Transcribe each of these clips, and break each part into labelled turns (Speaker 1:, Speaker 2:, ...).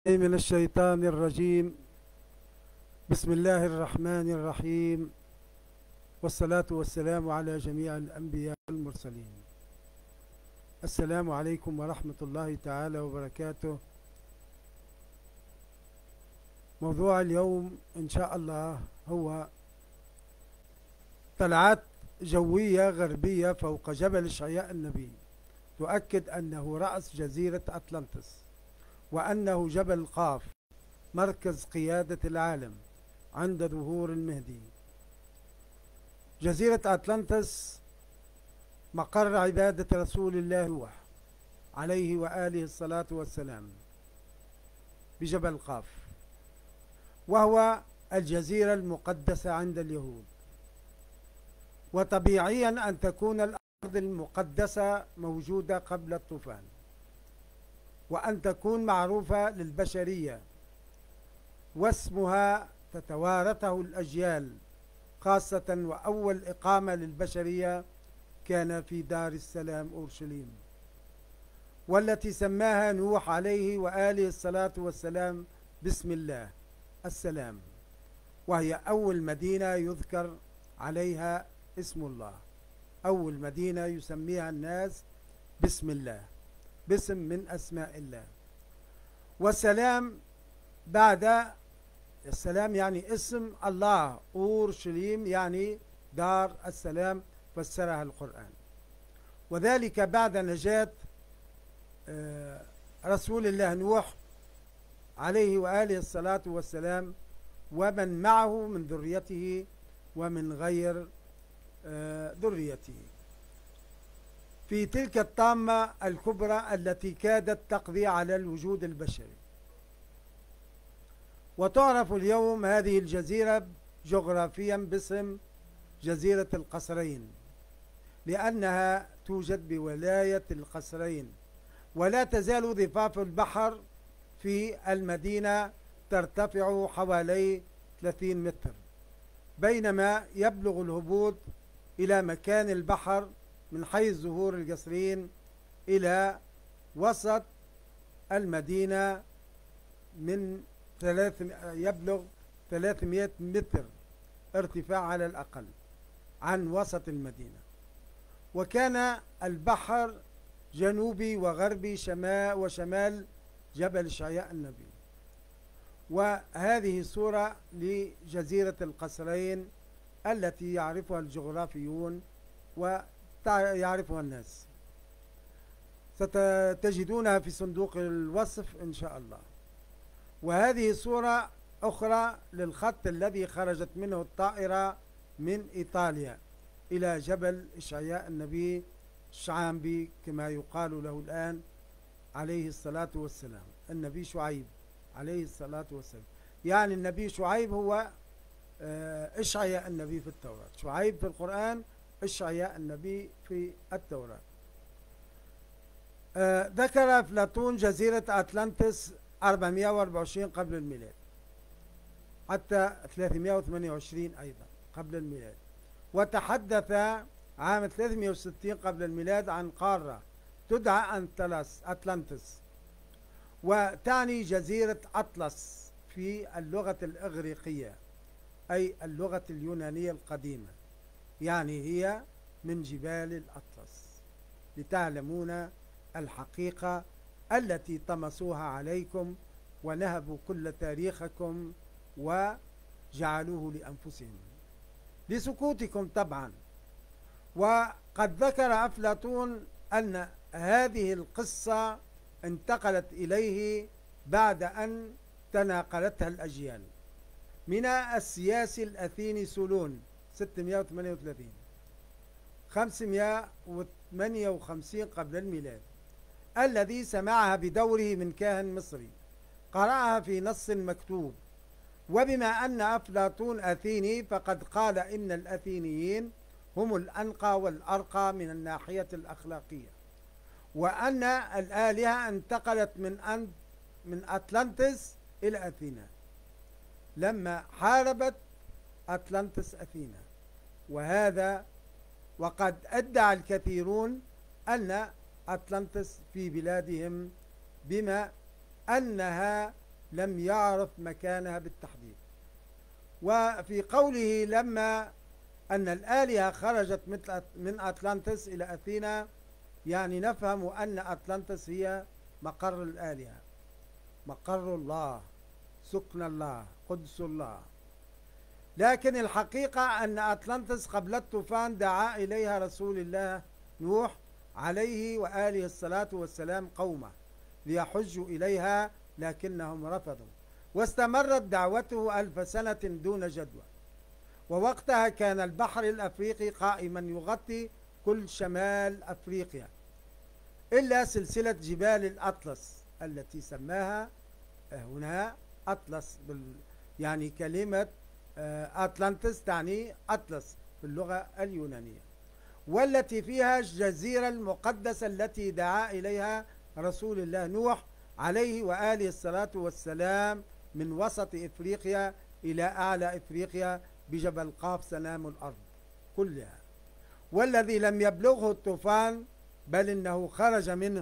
Speaker 1: من الشيطان الرجيم. بسم الله الرحمن الرحيم، والصلاة والسلام على جميع الأنبياء والمرسلين. السلام عليكم ورحمة الله تعالى وبركاته. موضوع اليوم إن شاء الله هو طلعات جوية غربية فوق جبل إشعياء النبي تؤكد أنه رأس جزيرة أطلانتس، وأنه جبل قاف مركز قيادة العالم عند ظهور المهدي. جزيرة أطلانتس مقر عبادة رسول الله نوح عليه وآله الصلاة والسلام بجبل قاف، وهو الجزيرة المقدسة عند اليهود. وطبيعيا أن تكون الأرض المقدسة موجودة قبل الطوفان، وأن تكون معروفة للبشرية، واسمها تتوارثه الأجيال، خاصة وأول إقامة للبشرية كان في دار السلام أورشليم، والتي سماها نوح عليه وآله الصلاة والسلام بسم الله السلام، وهي أول مدينة يذكر عليها اسم الله، أول مدينة يسميها الناس بسم الله، باسم من أسماء الله. والسلام بعد السلام يعني اسم الله، أورشليم يعني دار السلام، فسرها القرآن. وذلك بعد نجاة رسول الله نوح عليه وآله الصلاة والسلام ومن معه من ذريته ومن غير ذريته في تلك الطامة الكبرى التي كادت تقضي على الوجود البشري. وتعرف اليوم هذه الجزيرة جغرافيا باسم جزيرة القصرين، لأنها توجد بولاية القصرين، ولا تزال ضفاف البحر في المدينة ترتفع حوالي 30 متر، بينما يبلغ الهبوط إلى مكان البحر من حيث ظهور القصرين إلى وسط المدينة يبلغ 300 متر ارتفاع على الأقل عن وسط المدينة. وكان البحر جنوبي وغربي وشمال جبل إشعياء النبي. وهذه صورة لجزيرة القصرين التي يعرفها الجغرافيون ويعرفها الناس، ستجدونها في صندوق الوصف إن شاء الله. وهذه صورة أخرى للخط الذي خرجت منه الطائرة من إيطاليا إلى جبل إشعياء النبي الشعامبي كما يقال له الآن عليه الصلاة والسلام، النبي شعيب عليه الصلاة والسلام. يعني النبي شعيب هو إشعياء النبي في التوراة، شعيب في القرآن، إشعياء النبي في التوراة. ذكر أفلاطون جزيرة أطلانتس 424 قبل الميلاد حتى 328 أيضا قبل الميلاد، وتحدث عام 360 قبل الميلاد عن قارة تدعى أطلانتس، وتعني جزيرة أطلس في اللغة الإغريقية أي اللغة اليونانية القديمة، يعني هي من جبال الأطلس، لتعلمون الحقيقة التي طمسوها عليكم ونهبوا كل تاريخكم وجعلوه لأنفسهم لسكوتكم طبعا. وقد ذكر أفلاطون أن هذه القصة انتقلت إليه بعد أن تناقلتها الأجيال من السياسي الأثيني سولون 638 558 قبل الميلاد، الذي سمعها بدوره من كاهن مصري قرأها في نص مكتوب. وبما أن أفلاطون أثيني فقد قال إن الأثينيين هم الأنقى والأرقى من الناحية الأخلاقية، وأن الآلهة انتقلت من أطلانتس إلى أثينا لما حاربت أطلانتس أثينا. وقد ادعى الكثيرون أن أطلانتس في بلادهم بما أنها لم يعرف مكانها بالتحديد. وفي قوله لما أن الآلهة خرجت من أطلانتس إلى أثينا، يعني نفهم أن أطلانتس هي مقر الآلهة، مقر الله، سكن الله، قدس الله. لكن الحقيقة أن أطلانتس قبل الطوفان دعا إليها رسول الله نوح عليه وآله الصلاة والسلام قومه ليحجوا إليها، لكنهم رفضوا، واستمرت دعوته 1000 سنة دون جدوى. ووقتها كان البحر الأفريقي قائما يغطي كل شمال أفريقيا إلا سلسلة جبال الأطلس التي سماها هنا أطلس يعني كلمة أطلانتس تعني أطلس في اللغة اليونانية، والتي فيها الجزيرة المقدسة التي دعا إليها رسول الله نوح عليه وآله الصلاة والسلام من وسط إفريقيا إلى أعلى إفريقيا بجبل قاف سنام الأرض كلها، والذي لم يبلغه الطوفان بل إنه خرج منه،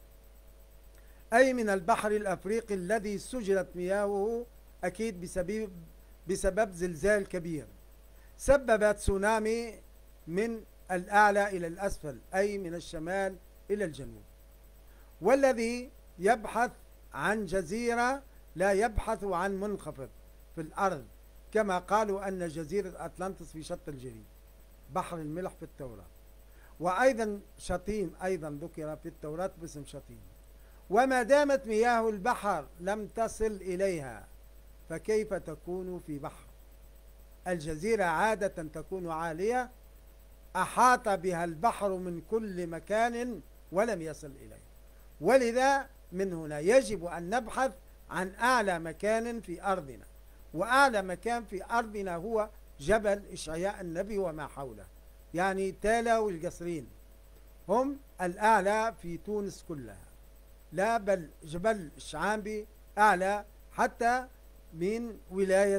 Speaker 1: أي من البحر الأفريقي الذي سجلت مياهه أكيد بسبب زلزال كبير سبب تسونامي من الأعلى إلى الأسفل، أي من الشمال إلى الجنوب، والذي يبحث عن جزيرة لا يبحث عن منخفض في الأرض، كما قالوا أن جزيرة أطلانتس في شط الجليد بحر الملح في التوراة. وأيضا شطين أيضا ذكر في التوراة باسم شطين. وما دامت مياه البحر لم تصل إليها فكيف تكون في بحر؟ الجزيرة عادة تكون عالية أحاط بها البحر من كل مكان ولم يصل إليه، ولذا من هنا يجب أن نبحث عن أعلى مكان في أرضنا، وأعلى مكان في أرضنا هو جبل إشعياء النبي وما حوله، يعني تالا والقصرين هم الأعلى في تونس كلها، لا بل جبل الشعامبي أعلى حتى من ولاية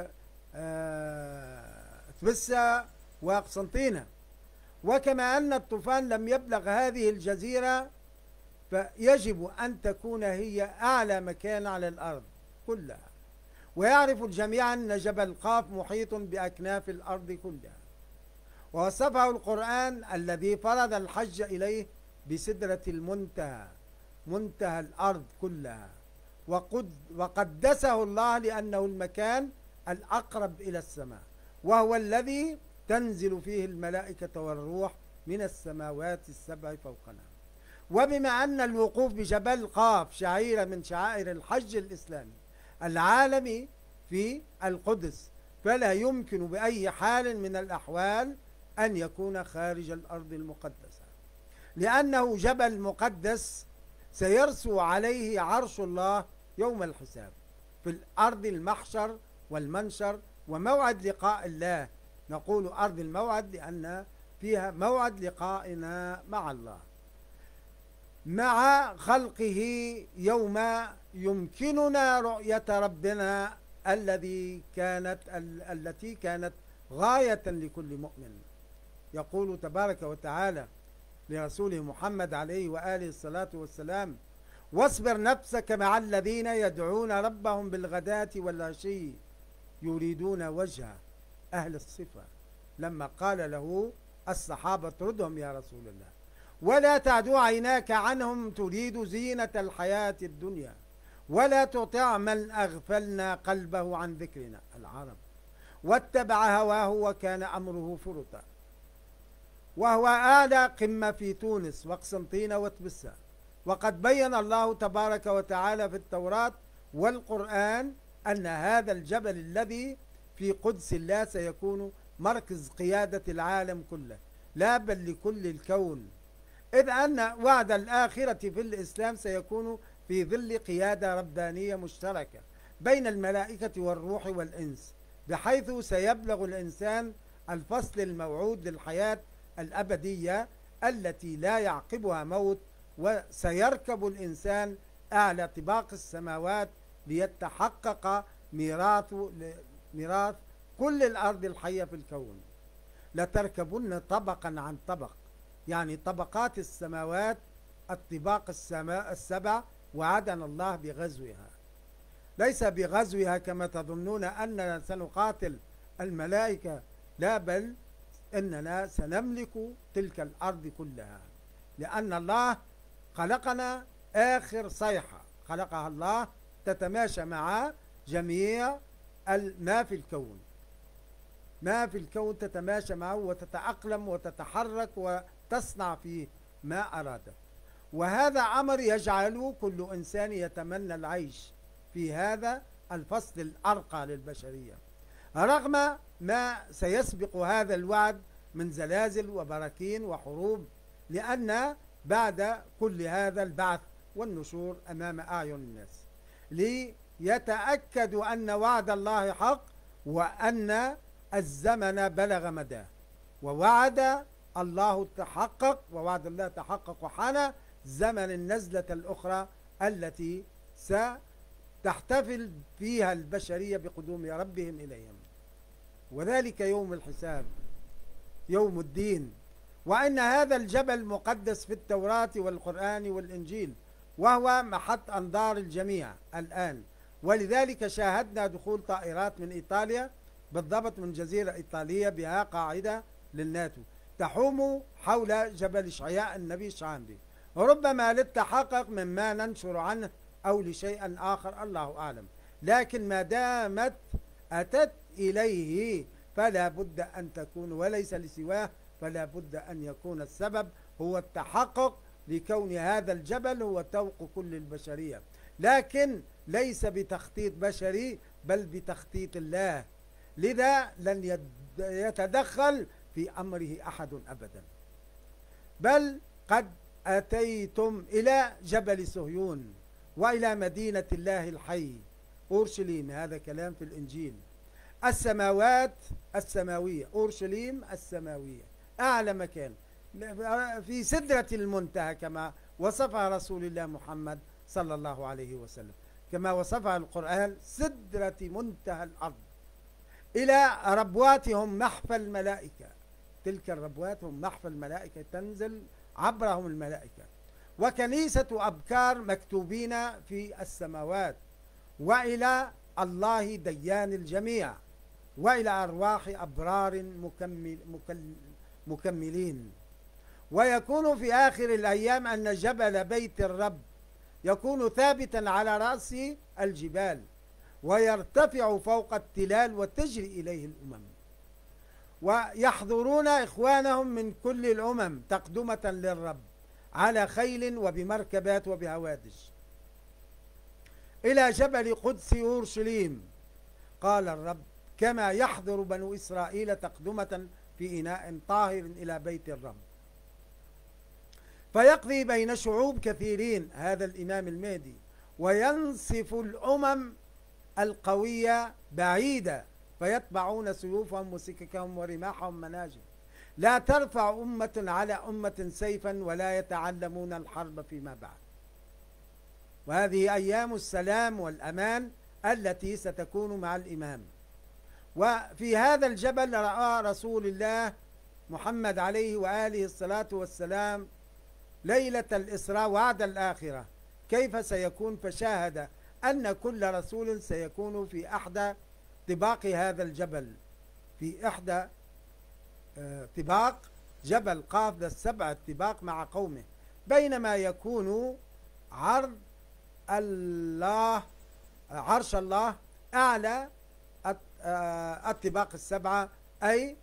Speaker 1: تبسة وقسنطينة. وكما أن الطوفان لم يبلغ هذه الجزيرة فيجب أن تكون هي أعلى مكان على الأرض كلها. ويعرف الجميع أن جبل قاف محيط بأكناف الأرض كلها، ووصفه القرآن الذي فرض الحج إليه بسدرة المنتهى، منتهى الأرض كلها، وقدسه الله لأنه المكان الأقرب إلى السماء، وهو الذي تنزل فيه الملائكة والروح من السماوات السبع فوقنا. وبما أن الوقوف بجبل قاف شعيرة من شعائر الحج الإسلامي العالمي في القدس، فلا يمكن بأي حال من الأحوال أن يكون خارج الأرض المقدسة، لأنه جبل مقدس سيرسو عليه عرش الله يوم الحساب في الأرض المحشر والمنشر وموعد لقاء الله. نقول أرض الموعد لأن فيها موعد لقائنا مع الله مع خلقه، يوم يمكننا رؤية ربنا التي كانت غاية لكل مؤمن. يقول تبارك وتعالى لرسوله محمد عليه وآله الصلاة والسلام: واصبر نفسك مع الذين يدعون ربهم بالغداة والعشي يريدون وجهه، أهل الصفة، لما قال له الصحابة اطردهم يا رسول الله، ولا تعدو عيناك عنهم تريد زينة الحياة الدنيا ولا تطع من أغفلنا قلبه عن ذكرنا، العرب، واتبع هواه وكان أمره فرطا. وهو أعلى قمة في تونس وقسنطينة وتبسة. وقد بين الله تبارك وتعالى في التوراة والقرآن أن هذا الجبل الذي في قدس الله سيكون مركز قيادة العالم كله، لا بل لكل الكون، إذ أن وعد الآخرة في الإسلام سيكون في ظل قيادة ربانية مشتركة بين الملائكة والروح والإنس، بحيث سيبلغ الإنسان الفصل الموعود للحياة الأبدية التي لا يعقبها موت، وسيركب الإنسان أعلى طباق السماوات ليتحقق ميراث كل الأرض الحية في الكون. لتركبن طبقا عن طبق، يعني طبقات السماوات الطباق السبع وعدنا الله بغزوها. ليس بغزوها كما تظنون أننا سنقاتل الملائكة، لا، بل إننا سنملك تلك الأرض كلها، لأن الله خلقنا آخر صيحة خلقها الله تتماشى مع جميع ما في الكون، ما في الكون تتماشى معه وتتأقلم وتتحرك وتصنع فيه ما أرادت. وهذا أمر يجعل كل إنسان يتمنى العيش في هذا الفصل الأرقى للبشرية، رغم ما سيسبق هذا الوعد من زلازل وبراكين وحروب، لأن بعد كل هذا البعث والنشور أمام أعين الناس، ليتأكدوا أن وعد الله حق وأن الزمن بلغ مداه، ووعد الله تحقق، ووعد الله تحقق، وحان زمن النزلة الأخرى التي ستحتفل فيها البشرية بقدوم ربهم إليهم، وذلك يوم الحساب، يوم الدين. وأن هذا الجبل مقدس في التوراة والقرآن والإنجيل، وهو محط أنظار الجميع الآن، ولذلك شاهدنا دخول طائرات من إيطاليا، بالضبط من جزيرة إيطالية بها قاعدة للناتو تحوم حول جبل إشعياء النبي شعانبي، ربما للتحقق مما ننشر عنه أو لشيء آخر الله أعلم، لكن ما دامت أتت إليه فلا بد أن تكون، وليس لسواه، فلا بد أن يكون السبب هو التحقق لكون هذا الجبل هو توق كل البشرية، لكن ليس بتخطيط بشري بل بتخطيط الله، لذا لن يتدخل في أمره أحد أبدا. بل قد أتيتم إلى جبل صهيون وإلى مدينة الله الحي أورشليم، هذا كلام في الإنجيل، السماوات السماوية، أورشليم السماوية، أعلى مكان في سدرة المنتهى كما وصفها رسول الله محمد صلى الله عليه وسلم، كما وصفها القرآن، سدرة منتهى الأرض، إلى ربواتهم محفى الملائكة، تلك الربوات هم محفى الملائكة، تنزل عبرهم الملائكة، وكنيسة أبكار مكتوبين في السماوات، وإلى الله ديان الجميع، وإلى أرواح أبرار مكملين. ويكون في آخر الأيام أن جبل بيت الرب يكون ثابتا على رأس الجبال، ويرتفع فوق التلال وتجري إليه الأمم، ويحضرون إخوانهم من كل الأمم تقدمة للرب على خيل وبمركبات وبهوادج إلى جبل قدس أورشليم، قال الرب، كما يحضر بنو إسرائيل تقدمة في إناء طاهر إلى بيت الرب، فيقضي بين شعوب كثيرين، هذا الإمام المهدي، وينصف الأمم القوية بعيدة، فيتبعون سيوفهم وسككهم ورماحهم مناجم، لا ترفع أمة على أمة سيفا ولا يتعلمون الحرب فيما بعد. وهذه أيام السلام والأمان التي ستكون مع الإمام. وفي هذا الجبل رأى رسول الله محمد عليه وآله الصلاة والسلام ليلة الإسراء وعد الآخرة كيف سيكون، فشاهد أن كل رسول سيكون في أحدى طباق هذا الجبل، في إحدى طباق جبل قاف ذا السبع الطباق مع قومه، بينما يكون عرض الله عرش الله أعلى الطباق السبعة، أي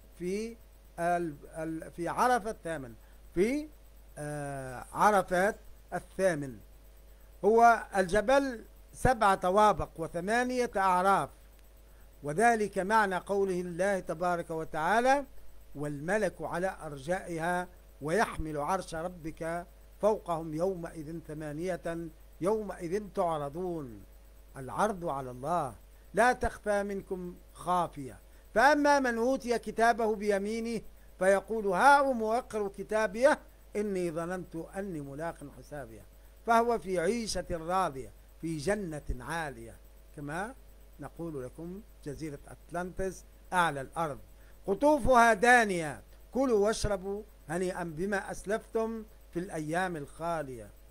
Speaker 1: في عرفة الثامن، في عرفات الثامن. هو الجبل 7 طوابق و8 أعراف، وذلك معنى قوله الله تبارك وتعالى: والملك على أرجائها ويحمل عرش ربك فوقهم يومئذ 8 يومئذ تعرضون. العرض على الله لا تخفى منكم خافية. فأما من أوتي كتابه بيمينه فيقول هاؤم اقرءوا كتابيه إني ظننت أني ملاق حسابيه، فهو في عيشة راضية في جنة عالية، كما نقول لكم جزيرة أطلانتس أعلى الأرض، قطوفها دانية، كلوا واشربوا هنيئا بما أسلفتم في الأيام الخالية.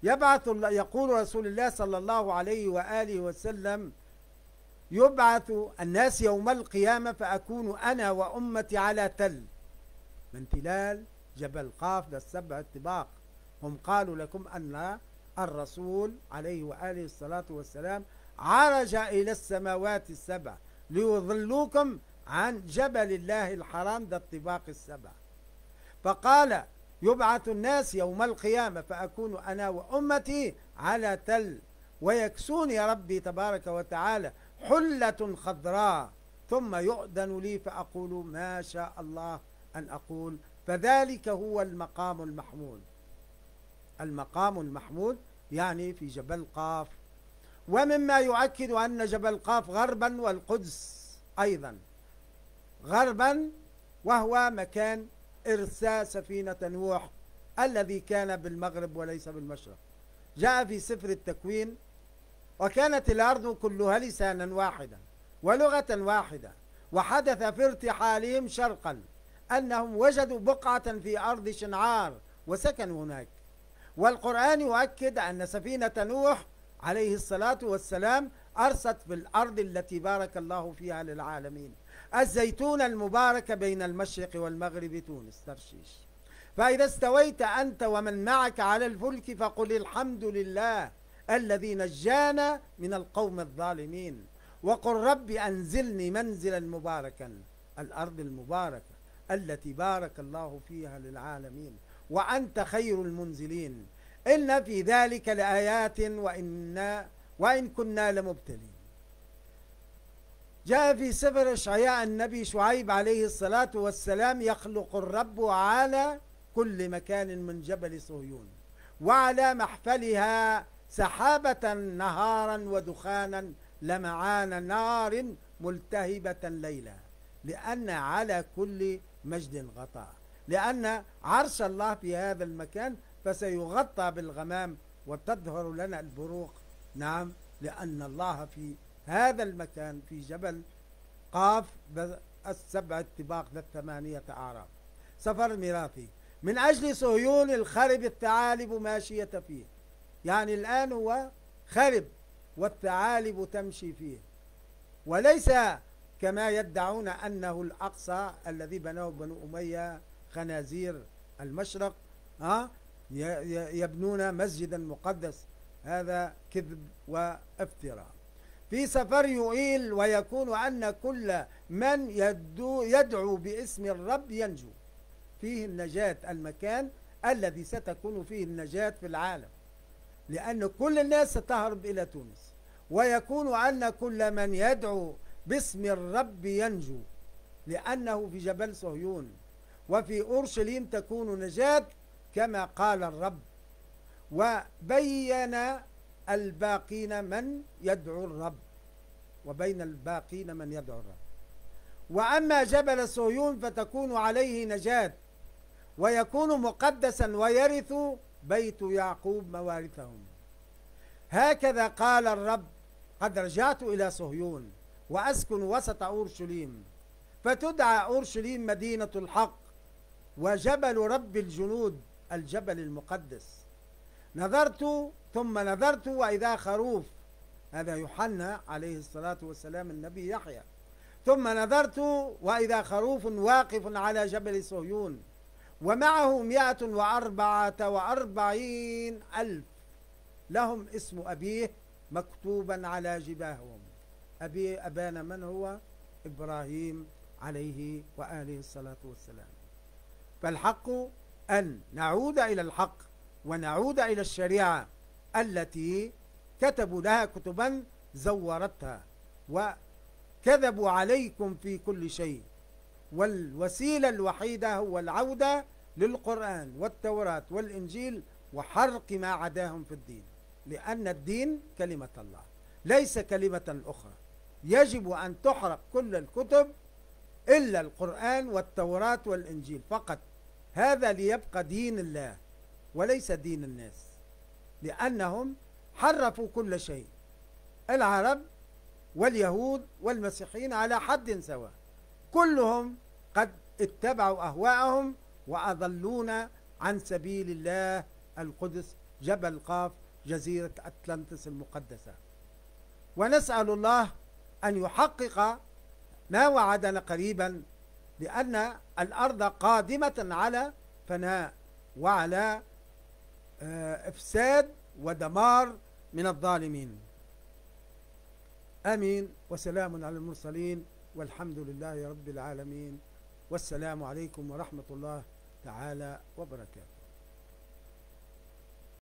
Speaker 1: يقول رسول الله صلى الله عليه وآله وسلم: يبعث الناس يوم القيامة فأكون أنا وأمتي على تل من تلال جبل قاف للسبع الطباق. هم قالوا لكم أن الرسول عليه وآله الصلاة والسلام عرج إلى السماوات السبع ليظلوكم عن جبل الله الحرام ذا الطباق السبع. فقال: يبعث الناس يوم القيامة فأكون أنا وأمتي على تل ويكسوني ربي تبارك وتعالى حلة خضراء ثم يؤذن لي فأقول ما شاء الله أن أقول، فذلك هو المقام المحمود. المقام المحمود يعني في جبل قاف. ومما يؤكد أن جبل قاف غربا والقدس أيضا غربا، وهو مكان إرساء سفينة نوح الذي كان بالمغرب وليس بالمشرق. جاء في سفر التكوين: وكانت الأرض كلها لسانا واحدا ولغة واحدة، وحدث في ارتحالهم شرقا أنهم وجدوا بقعة في أرض شنعار وسكنوا هناك. والقرآن يؤكد أن سفينة نوح عليه الصلاة والسلام أرست في الأرض التي بارك الله فيها للعالمين، الزيتون المبارك بين المشرق والمغرب تونس ترشيش. فإذا استويت أنت ومن معك على الفلك فقل الحمد لله الذي نجانا من القوم الظالمين، وقل رب أنزلني منزلا مباركا، الأرض المباركة التي بارك الله فيها للعالمين، وأنت خير المنزلين، إن في ذلك لآيات وإن كنا لمبتلين. جاء في سفر إشعياء النبي شعيب عليه الصلاة والسلام: يخلق الرب على كل مكان من جبل صهيون وعلى محفلها سحابة نهارا ودخانا لمعان نار ملتهبة ليلا، لأن على كل مجد غطاء، لأن عرش الله في هذا المكان فسيغطى بالغمام وتظهر لنا البروق. نعم، لأن الله في هذا المكان في جبل قاف السبع الطباق ذا الثمانية أعراف. سفر ميراثي: من أجل صهيون الخرب الثعالب ماشية فيه، يعني الآن هو خرب والثعالب تمشي فيه، وليس كما يدعون أنه الأقصى الذي بناه بنو أمية خنازير المشرق يبنون مسجدا مقدس. هذا كذب وافتراء. في سفر يؤيل: ويكون أن كل من يدعو باسم الرب ينجو. فيه النجاة، المكان الذي ستكون فيه النجاة في العالم، لأن كل الناس ستهرب إلى تونس. ويكون أن كل من يدعو باسم الرب ينجو، لأنه في جبل صهيون. وفي أورشليم تكون نجاة كما قال الرب: وبين الباقين من يدعو الرب، وبين الباقين من يدعو الرب. وأما جبل صهيون فتكون عليه نجاة، ويكون مقدسا ويرث بيت يعقوب موارثهم. هكذا قال الرب: قد رجعت إلى صهيون وأسكن وسط أورشليم، فتدعى أورشليم مدينة الحق وجبل رب الجنود الجبل المقدس. نظرت ثم نظرت وإذا خروف، هذا يوحنا عليه الصلاة والسلام النبي يحيى. ثم نظرت وإذا خروف واقف على جبل صهيون ومعه 144,000 لهم اسم أبيه مكتوبا على جباههم. أبانا من هو؟ إبراهيم عليه وآله الصلاة والسلام. فالحق أن نعود إلى الحق ونعود إلى الشريعة التي كتبوا لها كتبا زورتها وكذبوا عليكم في كل شيء، والوسيلة الوحيدة هو العودة للقرآن والتوراة والإنجيل وحرق ما عداهم في الدين، لأن الدين كلمة الله ليس كلمة أخرى. يجب أن تحرق كل الكتب إلا القرآن والتوراة والإنجيل فقط، هذا ليبقى دين الله وليس دين الناس، لأنهم حرفوا كل شيء. العرب واليهود والمسيحيين على حد سواء، كلهم قد اتبعوا أهواءهم وأضلونا عن سبيل الله القدس جبل قاف جزيرة أطلنطس المقدسة. ونسأل الله أن يحقق ما وعدنا قريبا، لأن الأرض قادمة على فناء وعلى إفساد ودمار من الظالمين. آمين. وسلام على المرسلين والحمد لله رب العالمين. والسلام عليكم ورحمة الله تعالى وبركاته.